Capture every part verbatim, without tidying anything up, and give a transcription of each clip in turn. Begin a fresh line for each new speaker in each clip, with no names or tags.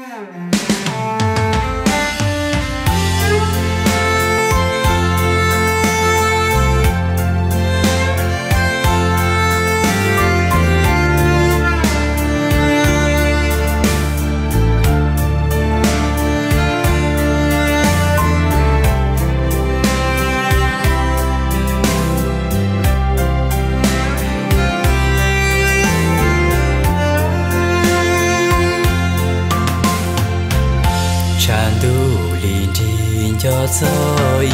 cho soi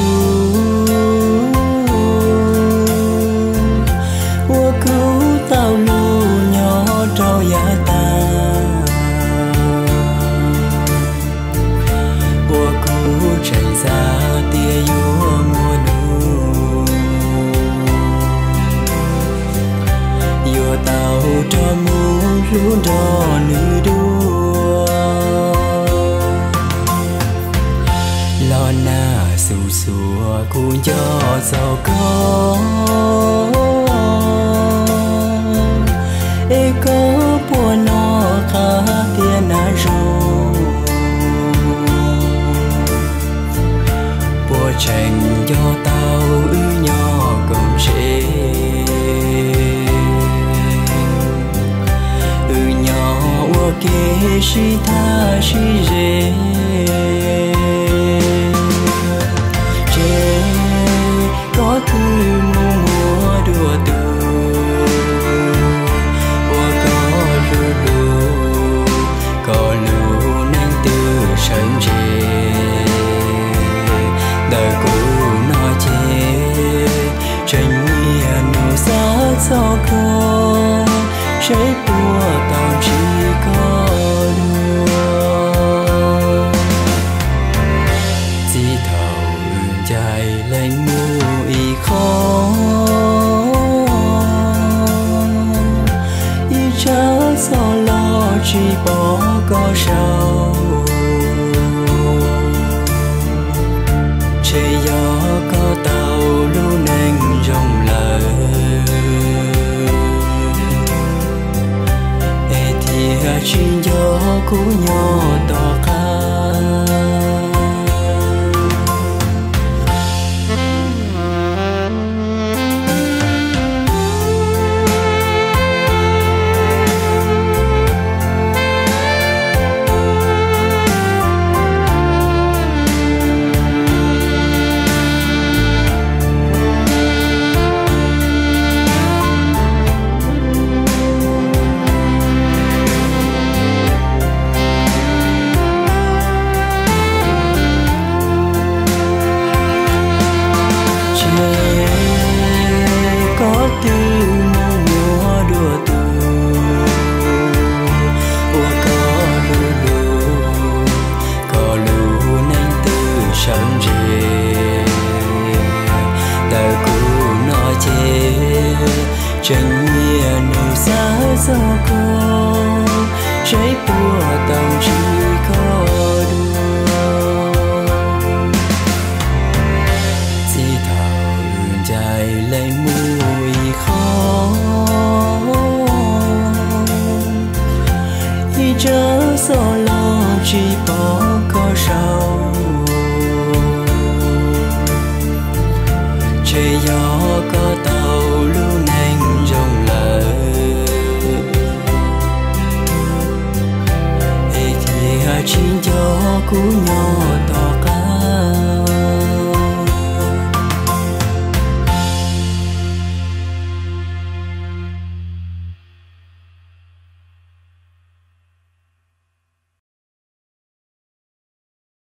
tuua cứu tao lu nhỏ trao giá taua cứu chạy ra tia vua mùa nu vua tao cho mu lu đo nữ đua lo na su sùa cu cho giàu có e có bùa nó khá tiền na ru bùa tranh cho tao ư nhỏ công chế ư nhỏ ua kê shi tha shi rê có thư mùa mùa đùa từ ua có lù lù có lù nang từ sân rê đời cũ nó chê tranh mía nụ giá gió có cháy bùa tao chỉ có đùa chỉ thầu dài lạnh mùi khó y chớ sao lo chỉ bỏ có sao chơi gió có tàu lu nành rong lờ e thia chuyên gió cũ nhỏ to khá tranh mía nụ giá gió có cháy bùa tao chỉ có đùa chỉ thảo dài lấy mùi khó y chớ gió lo chỉ bỏ có sao chơi gió có tàu lu nành rong lờ e thia chín gió cũ nhỏ